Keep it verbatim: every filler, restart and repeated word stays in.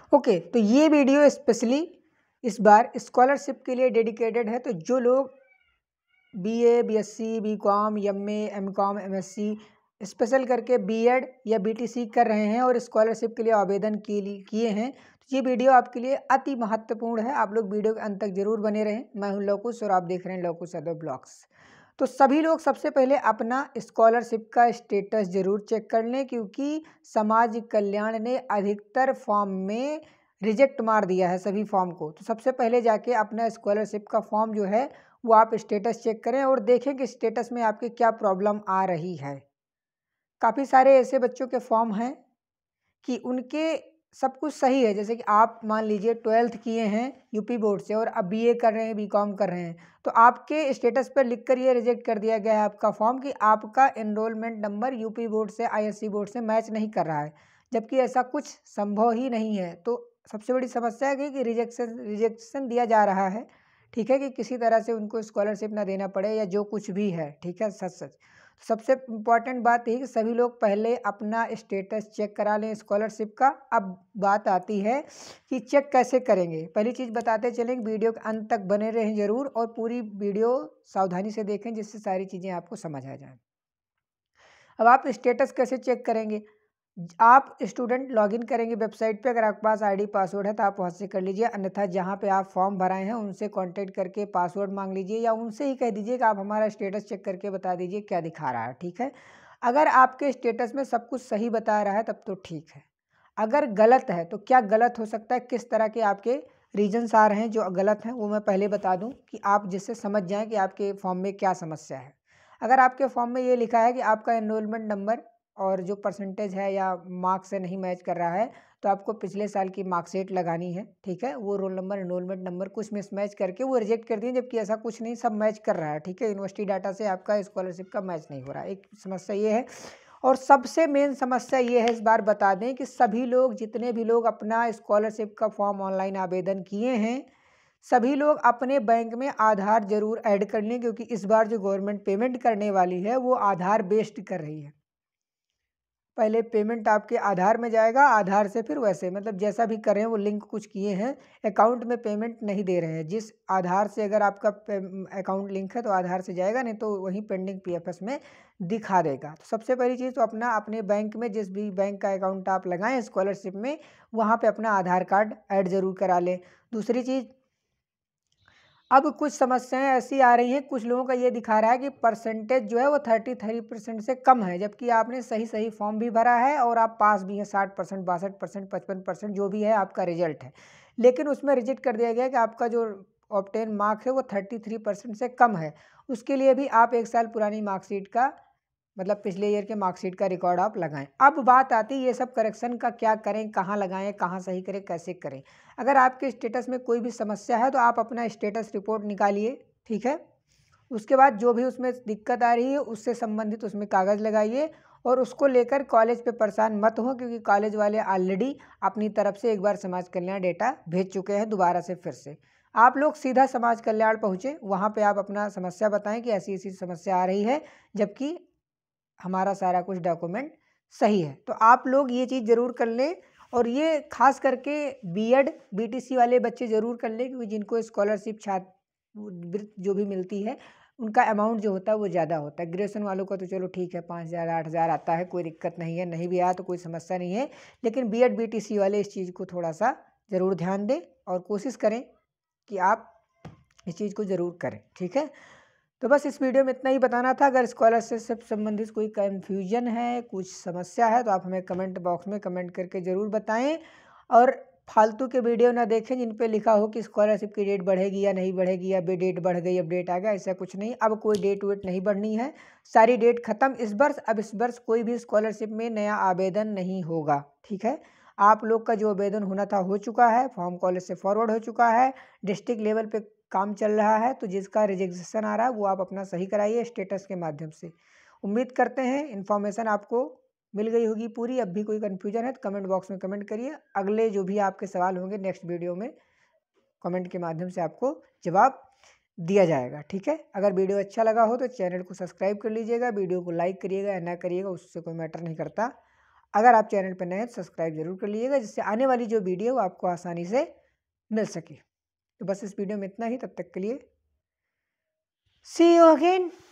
Okay, तो ये video specially इस बार स्कॉलरशिप के लिए डेडिकेटेड है। तो जो लोग BA, BSc, BCom, MA, MCom, MSc special करके बीएड या बीटीसी कर रहे हैं और स्कॉलरशिप के लिए आवेदन किए हैं, तो ये वीडियो आपके लिए अति महत्वपूर्ण है। आप लोग वीडियो के अंत तक जरूर बने रहें। मैं हूं लवकुश और आप देख रहे हैं लवकुश यादव ब्लॉग्स। तो सभी लोग सबसे पहले अपना स्कॉलरशिप का स्टेटस जरूर चेक कर लें, क्योंकि समाज कल्याण ने अधिकतर फॉर्म में रिजेक्ट मार दिया है सभी फॉर्म को। तो सबसे पहले जाके अपना स्कॉलरशिप का फॉर्म जो है वो आप स्टेटस चेक करें और देखें कि स्टेटस में आपके क्या प्रॉब्लम आ रही है। काफ़ी सारे ऐसे बच्चों के फॉर्म हैं कि उनके सब कुछ सही है, जैसे कि आप मान लीजिए ट्वेल्थ किए हैं यूपी बोर्ड से और अब बीए कर रहे हैं, बीकॉम कर रहे हैं, तो आपके स्टेटस पर लिखकर ये रिजेक्ट कर दिया गया है आपका फॉर्म कि आपका एनरोलमेंट नंबर यूपी बोर्ड से, आईएससी बोर्ड से मैच नहीं कर रहा है, जबकि ऐसा कुछ संभव ही नहीं है। तो सबसे बड़ी समस्या है कि रिजेक्शन रिजेक्शन दिया जा रहा है, ठीक है, कि किसी तरह से उनको स्कॉलरशिप ना देना पड़े या जो कुछ भी है, ठीक है। सच सच सबसे इम्पॉर्टेंट बात यही कि सभी लोग पहले अपना स्टेटस चेक करा लें स्कॉलरशिप का। अब बात आती है कि चेक कैसे करेंगे। पहली चीज़ बताते चलें, वीडियो के अंत तक बने रहें जरूर और पूरी वीडियो सावधानी से देखें, जिससे सारी चीज़ें आपको समझ आ जाएं। अब आप स्टेटस कैसे चेक करेंगे? आप स्टूडेंट लॉगिन करेंगे वेबसाइट पे। अगर आपके पास आईडी पासवर्ड है तो आप वहाँ से कर लीजिए, अन्यथा जहाँ पे आप फॉर्म भराए हैं उनसे कांटेक्ट करके पासवर्ड मांग लीजिए या उनसे ही कह दीजिए कि आप हमारा स्टेटस चेक करके बता दीजिए क्या दिखा रहा है, ठीक है। अगर आपके स्टेटस में सब कुछ सही बता रहा है तब तो ठीक है। अगर गलत है तो क्या गलत हो सकता है, किस तरह के आपके रीजन्स आ रहे हैं जो गलत हैं, वो मैं पहले बता दूँ कि आप जिससे समझ जाएँ कि आपके फॉर्म में क्या समस्या है। अगर आपके फॉर्म में ये लिखा है कि आपका एनरोलमेंट नंबर और जो परसेंटेज है या मार्क्स से नहीं मैच कर रहा है, तो आपको पिछले साल की मार्कशीट लगानी है, ठीक है। वो रोल नंबर, एनरोलमेंट नंबर कुछ मिसमैच करके वो रिजेक्ट कर दिए, जबकि ऐसा कुछ नहीं, सब मैच कर रहा है, ठीक है। यूनिवर्सिटी डाटा से आपका स्कॉलरशिप का मैच नहीं हो रहा है, एक समस्या ये है। और सबसे मेन समस्या ये है, इस बार बता दें कि सभी लोग, जितने भी लोग अपना स्कॉलरशिप का फॉर्म ऑनलाइन आवेदन किए हैं, सभी लोग अपने बैंक में आधार जरूर ऐड कर लें, क्योंकि इस बार जो गवर्नमेंट पेमेंट करने वाली है वो आधार बेस्ड कर रही है। पहले पेमेंट आपके आधार में जाएगा, आधार से फिर वैसे मतलब जैसा भी कर रहे हैं वो लिंक कुछ किए हैं, अकाउंट में पेमेंट नहीं दे रहे हैं। जिस आधार से अगर आपका अकाउंट लिंक है तो आधार से जाएगा, नहीं तो वहीं पेंडिंग पीएफएस में दिखा देगा। तो सबसे पहली चीज़ तो अपना अपने बैंक में, जिस भी बैंक का अकाउंट आप लगाएं स्कॉलरशिप में, वहाँ पर अपना आधार कार्ड ऐड जरूर करा लें। दूसरी चीज़, अब कुछ समस्याएं ऐसी आ रही हैं, कुछ लोगों का ये दिखा रहा है कि परसेंटेज जो है वो थर्टी थ्री परसेंट से कम है, जबकि आपने सही सही फॉर्म भी भरा है और आप पास भी हैं, साठ परसेंट, बासठ परसेंट, पचपन परसेंट जो भी है आपका रिजल्ट है, लेकिन उसमें रिजेक्ट कर दिया गया कि आपका जो ऑब्टेन मार्क्स है वो थर्टी थ्री परसेंट से कम है। उसके लिए भी आप एक साल पुरानी मार्कशीट का, मतलब पिछले ईयर के मार्कशीट का रिकॉर्ड आप लगाएं। अब बात आती है ये सब करेक्शन का, क्या करें, कहाँ लगाएं, कहाँ सही करें, कैसे करें। अगर आपके स्टेटस में कोई भी समस्या है तो आप अपना स्टेटस रिपोर्ट निकालिए, ठीक है। उसके बाद जो भी उसमें दिक्कत आ रही है उससे संबंधित उसमें कागज़ लगाइए और उसको लेकर कॉलेज पे परेशान मत हो, क्योंकि कॉलेज वाले ऑलरेडी अपनी तरफ से एक बार समाज कल्याण डेटा भेज चुके हैं दोबारा से। फिर से आप लोग सीधा समाज कल्याण पहुँचे, वहाँ पर आप अपना समस्या बताएँ कि ऐसी ऐसी समस्या आ रही है, जबकि हमारा सारा कुछ डॉक्यूमेंट सही है। तो आप लोग ये चीज़ ज़रूर कर लें, और ये खास करके बीएड बीटीसी वाले बच्चे ज़रूर कर लें, क्योंकि जिनको स्कॉलरशिप छात्रवृत्ति जो भी मिलती है उनका अमाउंट जो होता है वो ज़्यादा होता है। ग्रेजुएशन वालों का तो चलो ठीक है, पाँच हज़ार आठ हज़ार आता है, कोई दिक्कत नहीं है, नहीं भी आया तो कोई समस्या नहीं है। लेकिन बीएड बीटीसी वाले इस चीज़ को थोड़ा सा ज़रूर ध्यान दें और कोशिश करें कि आप इस चीज़ को ज़रूर करें, ठीक है। तो बस इस वीडियो में इतना ही बताना था। अगर स्कॉलरशिप से संबंधित कोई कन्फ्यूजन है, कुछ समस्या है, तो आप हमें कमेंट बॉक्स में कमेंट करके ज़रूर बताएं। और फालतू के वीडियो ना देखें जिन पे लिखा हो कि स्कॉलरशिप की डेट बढ़ेगी या नहीं बढ़ेगी, या बे डेट बढ़ गई, अब डेट आ गया, ऐसा कुछ नहीं। अब कोई डेट वेट नहीं बढ़नी है, सारी डेट खत्म इस वर्ष। अब इस वर्ष कोई भी स्कॉलरशिप में नया आवेदन नहीं होगा, ठीक है। आप लोग का जो आवेदन होना था हो चुका है, फॉर्म कॉलेज से फॉरवर्ड हो चुका है, डिस्ट्रिक्ट लेवल पे काम चल रहा है। तो जिसका रिजेक्शन आ रहा है वो आप अपना सही कराइए स्टेटस के माध्यम से। उम्मीद करते हैं इन्फॉर्मेशन आपको मिल गई होगी पूरी। अब भी कोई कन्फ्यूजन है तो कमेंट बॉक्स में कमेंट करिए। अगले जो भी आपके सवाल होंगे नेक्स्ट वीडियो में कमेंट के माध्यम से आपको जवाब दिया जाएगा, ठीक है। अगर वीडियो अच्छा लगा हो तो चैनल को सब्सक्राइब कर लीजिएगा, वीडियो को लाइक करिएगा या ना करिएगा उससे कोई मैटर नहीं करता। अगर आप चैनल पर नए हैं तो सब्सक्राइब जरूर कर लीजिएगा, जिससे आने वाली जो वीडियो वो आपको आसानी से मिल सके। तो बस इस वीडियो में इतना ही, तब तक के लिए सी यू अगेन।